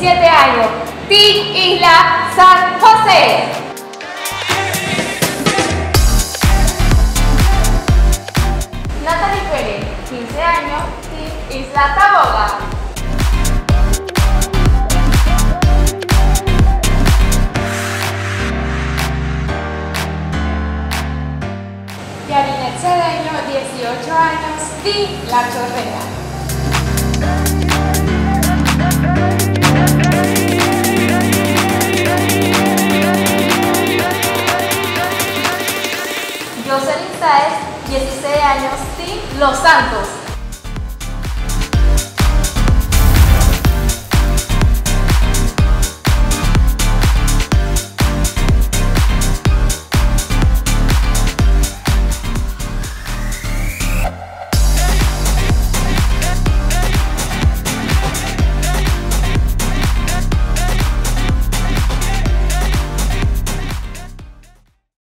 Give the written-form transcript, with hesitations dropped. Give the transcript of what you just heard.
17 años, Team Isla San José. Natalie Pérez, 15 años, Team Isla Taboga. Yarinet Cedeño, 18 años, Team La Chorrera. Jocelyn Saez, 16 años, Team Los Santos.